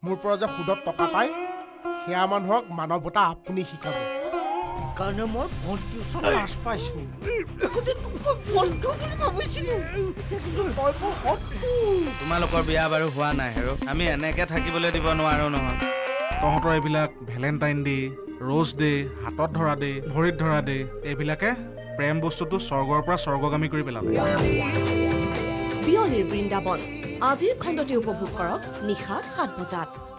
মোৰ পৰা যে সুদত টকা পায় সেয়া মানুহক মানৱতা আপুনি শিকাব কাৰণে মই ভণ্টিৰ ওচৰত লাজ পাইছোঁ বন্ধু বুলি ভাবিছিলোঁ তোমালোকৰ বিয়া বাৰু হোৱা নাই আৰু আমি এনেকে থাকিবলৈ দিব নোৱাৰো নহয় তহঁতৰ এইবিলাক ভেলেণ্টাইন ডে ৰ'জ ডে হাতত ধৰা ডে ভৰিত ধৰা ডে এইবিলাকে প্ৰেম বস্তুটো স্বৰ্গৰ পৰা স্বৰ্গগামী কৰি পেলালে বিয়লিৰ বৃন্দাবন আজিৰ খণ্ডটি উপভোগ কৰক নিশা 7 বজাত